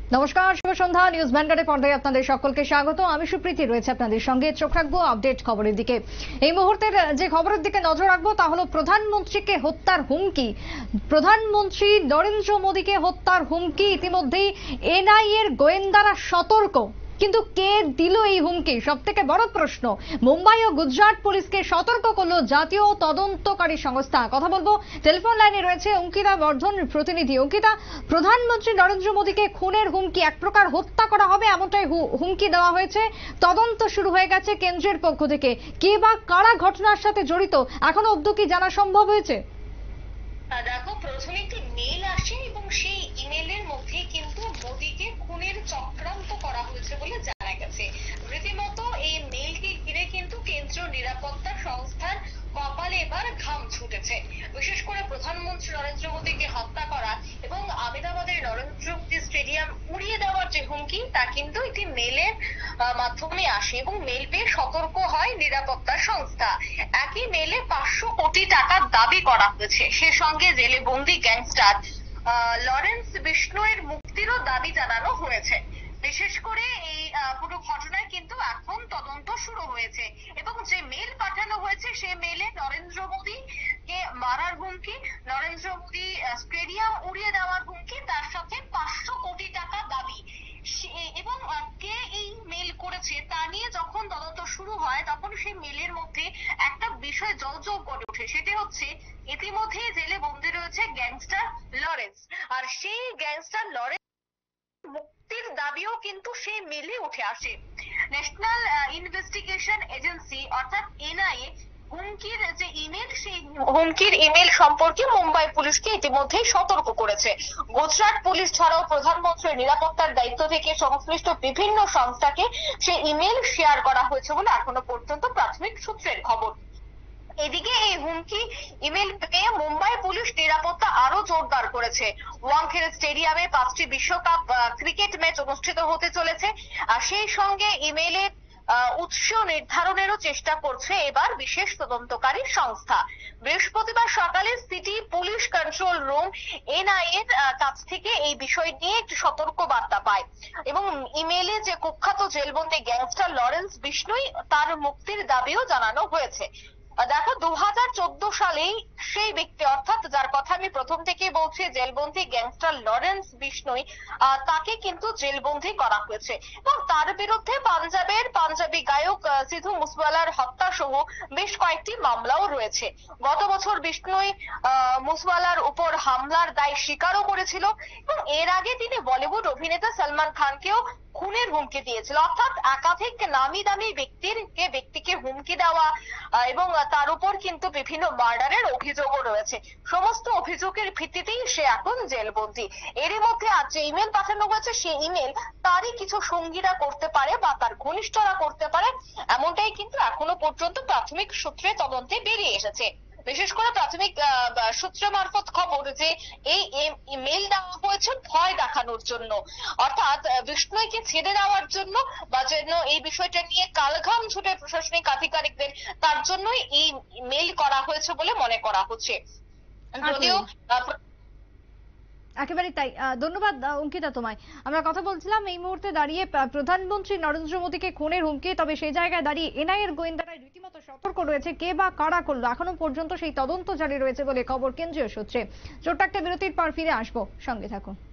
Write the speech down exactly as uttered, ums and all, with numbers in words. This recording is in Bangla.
নমস্কার, শুভ সন্ধ্যা। নিউজ ভ্যানগার্ডের পর্দায় আপনাদের সকলকে স্বাগত। আমি সুপ্রীতি রয়েছে আপনাদের সঙ্গে। চোখ রাখবো আপডেট খবরের দিকে। এই মুহূর্তের যে খবরের দিকে নজর রাখবো তা হলো প্রধানমন্ত্রীকে হত্যার হুমকি। প্রধানমন্ত্রী নরেন্দ্র মোদীকে হত্যার হুমকি। ইতিমধ্যেই এনআইএর গোয়েন্দারা সতর্ক, কিন্তু কে দিল এই হুমকি? সব থেকে বড় প্রশ্ন। মুম্বাই ও গুজরাট পুলিশকে সতর্ক করলো জাতীয় তদন্তকারী সংস্থা। কথা বলবো, টেলিফোন লাইনে রয়েছে অঙ্কিতা বর্ধন, প্রতিনিধি। অঙ্কিতা, প্রধানমন্ত্রী নরেন্দ্র মোদীকে খুনের হুমকি, এক প্রকার হত্যা করা হবে এমনটাই হুমকি দেওয়া হয়েছে। তদন্ত শুরু হয়ে গেছে কেন্দ্রের পক্ষ থেকে। কে বা কারা ঘটনার সাথে জড়িত এখনো অবধি কি জানা সম্ভব হয়েছে? দেখো, প্রথমে একটি মেল আসে এবং সেই ইমেলের মধ্যে কিন্তু মোদীকে খুনের চক্রান্ত করা হয়েছে বলে জানা গেছে। রীতিমতো এই মেলকে ঘিরে কিন্তু কেন্দ্রীয় নিরাপত্তা সংস্থার কপালে এবার ঘাম ছুটেছে। বিশেষ করে প্রধানমন্ত্রী নরেন্দ্র মোদীকে হত্যা করা এবং আহমেদাবাদের নরেন্দ্র মোদী স্টেডিয়াম উড়িয়ে দেওয়ার যে হুমকি, তা কিন্তু একটি মেলের মাধ্যমে আসে এবং মেল পেয়ে সতর্ক হয় নিরাপত্তা সংস্থা। একই মেলে পাঁচশো কোটি টাকার দাবি করা হয়েছে। সে সঙ্গে জেলে বন্দি গ্যাংস্টার লরেন্স বিষ্ণুয়ের মুক্তিরও দাবি জানানো হয়েছে। বিশেষ করে এই পুরো ঘটনায় কিন্তু এখন তদন্ত শুরু হয়েছে এবং যে মেল পাঠানো হয়েছে সে মেলে নরেন্দ্র মোদী কে মারার হুমকি, নরেন্দ্র মোদী স্টেডিয়াম উড়িয়ে দেওয়ার হুমকি, তার সাথে পাঁচশো কোটি টাকা দাবি। এবং কে এই মেল করেছে তা নিয়ে যখন তদন্ত শুরু হয় তখন সেই মেলের মধ্যে একটা বিষয় জলজল করে ওঠে। সেটি হচ্ছে ইতিমধ্যে জেলে বন্দী রয়েছে গ্যাংস্টার লরেন্স, আর সেই গ্যাংস্টার লরেন্স মুক্তির দাবিও কিন্তু সেই মেলে উঠে আসে। ন্যাশনাল ইনভেস্টিগেশন এজেন্সি অর্থাৎ এনআইএ হুমকির যে ইমেল, সেই হুমকির ইমেল সম্পর্কে মুম্বাই পুলিশকে ইতিমধ্যেই সতর্ক করেছে। গুজরাট পুলিশ ছাড়াও প্রধানমন্ত্রীর নিরাপত্তার দায়িত্ব থেকে সংশ্লিষ্ট বিভিন্ন সংস্থাকে সেই ইমেল শেয়ার করা হয়েছে বলে এখনো পর্যন্ত প্রাথমিক সূত্রের খবর। এদিকে এই হুমকি ইমেল পেয়ে মুম্বাই পুলিশ নিরাপত্তা আরো জোরদার করেছে। ওয়াংখেড়ে স্টেডিয়ামে পাঁচটি বিশ্বকাপ ক্রিকেট ম্যাচ অনুষ্ঠিত হতে চলেছে, আর সেই সঙ্গে ইমেলের উৎস নির্ধারণেরও চেষ্টা করছে এবার বিশেষ তদন্তকারী সংস্থা। বৃহস্পতিবার সকালে city police control room NIA এর কাছ থেকে এই বিষয় নিয়ে একটি সতর্ক বার্তা পায় এবং ইমেলে যে কুখ্যাত জেলবন্দি গ্যাংস্টার লরেন্স বিষ্ণুই, তার মুক্তির দাবিও জানানো হয়েছে। দেখো, দু হাজার চোদ্দ সালেই সেই ব্যক্তি, অর্থাৎ যার কথা আমি প্রথম থেকেই বলছি, জেলবন্দি গ্যাংস্টার লরেন্স বিষ্ণুই, তাকে কিন্তু জেলবন্দি করা হয়েছে এবং তার বিরুদ্ধে পাঞ্জাবের পাঞ্জাবি গায়ক সিধু মুসওয়ালার হত্যা সহ বেশ কয়েকটি মামলাও রয়েছে। গত বছর বিষ্ণুই আহ মুসওয়ালার উপর হামলার দায় স্বীকারও করেছিল এবং এর আগে তিনি বলিউড অভিনেতা সলমান খানকেও খুনের হুমকি দিয়েছিল। অর্থাৎ একাধিক নামি দামি ব্যক্তির ব্যক্তিকে হুমকি দেওয়া এবং তার উপর কিন্তু বিভিন্ন মার্ডারের অভিযোগও রয়েছে। সমস্ত অভিযোগের ভিত্তিতেই সে এখন জেলবন্দি। এরই মধ্যে আজ যে ইমেল পাঠানো হয়েছে সেই ইমেল তারই কিছু সঙ্গীরা করতে পারে বা তার ঘনিষ্ঠরা করতে পারে, এমনটাই কিন্তু এখনো পর্যন্ত প্রাথমিক সূত্রে তদন্তে বেরিয়ে এসেছে। বিশেষ করে প্রাথমিক সূত্র মারফত খবর যে এই মেল দেওয়া হয়েছে ভয় দেখানোর জন্য, অর্থাৎ বিষ্ণুকে ছেড়ে দেওয়ার জন্য বা যেন এই বিষয়টা নিয়ে কালঘাম ছুটে প্রশাসনিক আধিকারিকদের, তার জন্যই এই মেল করা হয়েছে বলে মনে করা হচ্ছে। যদিও একেবারে তাই। ধন্যবাদ অঙ্কিতা তোমায়। আমরা কথা বলছিলাম এই মুহূর্তে দাঁড়িয়ে প্রধানমন্ত্রী নরেন্দ্র মোদীকে খুনের হুমকি, তবে সেই জায়গায় দাঁড়িয়ে এনআইএর গোয়েন্দারা রীতিমতো সতর্ক রয়েছে। কে বা কারা করলো এখনো পর্যন্ত সেই তদন্ত জারি রয়েছে বলে খবর কেন্দ্রীয় সূত্রে। ছোট্ট একটা বিরতির পর ফিরে আসবো, সঙ্গে থাকুন।